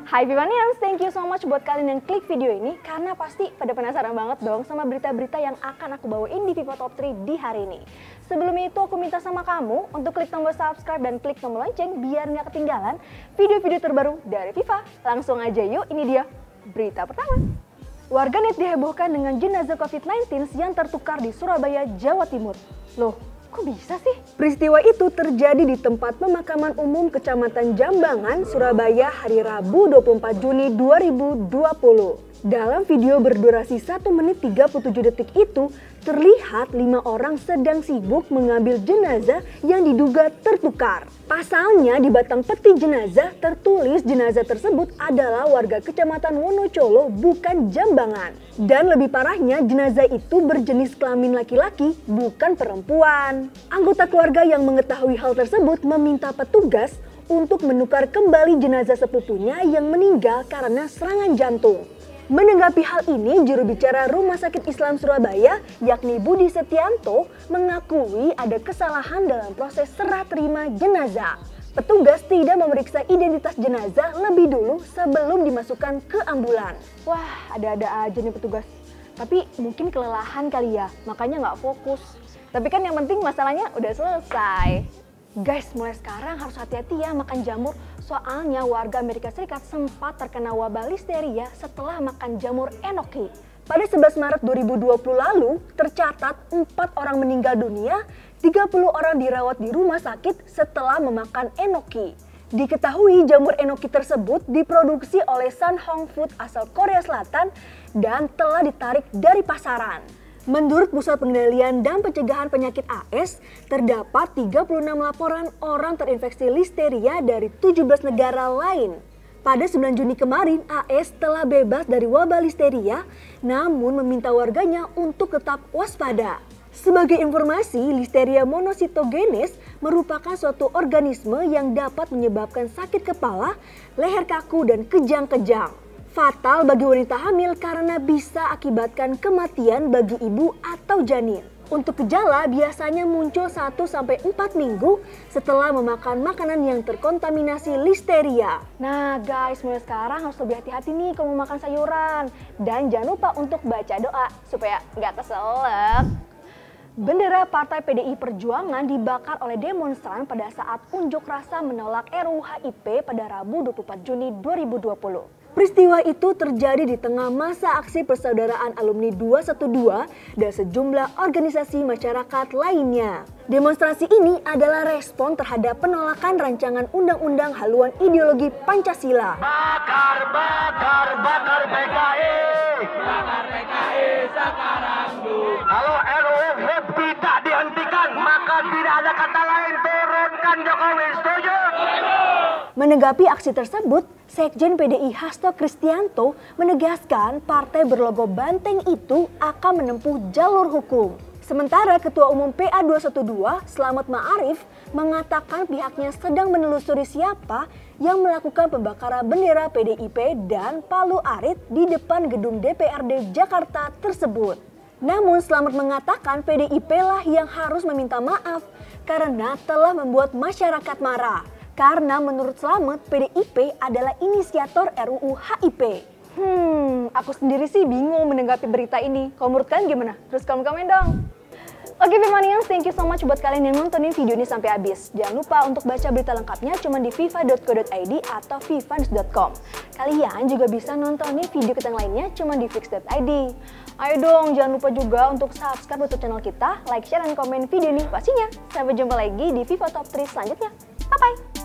Hai Vivanians, thank you so much buat kalian yang klik video ini karena pasti pada penasaran banget dong sama berita-berita yang akan aku bawain di Viva Top 3 di hari ini. Sebelum itu aku minta sama kamu untuk klik tombol subscribe dan klik tombol lonceng biar nggak ketinggalan video-video terbaru dari Viva. Langsung aja yuk, ini dia berita pertama. Warganet dihebohkan dengan jenazah COVID-19 yang tertukar di Surabaya, Jawa Timur. Loh, kok bisa sih? Peristiwa itu terjadi di tempat pemakaman umum Kecamatan Jambangan, Surabaya hari Rabu 24 Juni 2020. Dalam video berdurasi 1 menit 37 detik itu, terlihat 5 orang sedang sibuk mengambil jenazah yang diduga tertukar. Pasalnya di batang peti jenazah tertulis jenazah tersebut adalah warga Kecamatan Wonocolo, bukan Jambangan. Dan lebih parahnya jenazah itu berjenis kelamin laki-laki, bukan perempuan. Anggota keluarga yang mengetahui hal tersebut meminta petugas untuk menukar kembali jenazah sepupunya yang meninggal karena serangan jantung. Menanggapi hal ini, juru bicara Rumah Sakit Islam Surabaya, yakni Budi Setianto, mengakui ada kesalahan dalam proses serah terima jenazah. Petugas tidak memeriksa identitas jenazah lebih dulu sebelum dimasukkan ke ambulan. Wah, ada-ada aja nih petugas. Tapi mungkin kelelahan kali ya, makanya nggak fokus. Tapi kan yang penting masalahnya udah selesai. Guys, mulai sekarang harus hati-hati ya makan jamur. Soalnya warga Amerika Serikat sempat terkena wabah listeria setelah makan jamur enoki. Pada 11 Maret 2020 lalu, tercatat 4 orang meninggal dunia, 30 orang dirawat di rumah sakit setelah memakan enoki. Diketahui jamur enoki tersebut diproduksi oleh Sanhong Food asal Korea Selatan dan telah ditarik dari pasaran. Menurut Pusat Pengendalian dan Pencegahan Penyakit AS, terdapat 36 laporan orang terinfeksi listeria dari 17 negara lain. Pada 9 Juni kemarin, AS telah bebas dari wabah listeria, namun meminta warganya untuk tetap waspada. Sebagai informasi, Listeria monocytogenes merupakan suatu organisme yang dapat menyebabkan sakit kepala, leher kaku, dan kejang-kejang. Fatal bagi wanita hamil karena bisa akibatkan kematian bagi ibu atau janin. Untuk gejala biasanya muncul 1-4 minggu setelah memakan makanan yang terkontaminasi listeria. Nah guys, mulai sekarang harus lebih hati-hati nih kalau mau makan sayuran. Dan jangan lupa untuk baca doa supaya nggak keselak. Bendera Partai PDI Perjuangan dibakar oleh demonstran pada saat unjuk rasa menolak RUU HIP pada Rabu 24 Juni 2020. Peristiwa itu terjadi di tengah masa aksi persaudaraan alumni 212 dan sejumlah organisasi masyarakat lainnya. Demonstrasi ini adalah respon terhadap penolakan rancangan undang-undang haluan ideologi Pancasila. Bakar, bakar, bakar PKI! Bakar PKI sekarang dulu. Kalau RUU HIP tidak dihentikan, maka tidak ada kata lain, turunkan Jokowi, setuju? Menanggapi aksi tersebut, Sekjen PDI Hasto Kristianto menegaskan partai berlogo banteng itu akan menempuh jalur hukum. Sementara Ketua Umum PA 212, Slamet Ma'arif, mengatakan pihaknya sedang menelusuri siapa yang melakukan pembakaran bendera PDIP dan palu arit di depan gedung DPRD Jakarta tersebut. Namun Slamet mengatakan PDIP lah yang harus meminta maaf karena telah membuat masyarakat marah. Karena menurut Slamet, PDIP adalah inisiator RUU HIP. Aku sendiri sih bingung menanggapi berita ini. Kalau menurut kalian gimana? Terus komen dong. Oke Vivanians, thank you so much buat kalian yang nontonin video ini sampai habis. Jangan lupa untuk baca berita lengkapnya cuma di viva.co.id atau vivanews.com. Kalian juga bisa nontonin video kita yang lainnya cuma di fix.id. Ayo dong, jangan lupa juga untuk subscribe YouTube channel kita, like, share, dan komen video ini pastinya. Sampai jumpa lagi di Viva Top 3 selanjutnya. Bye-bye!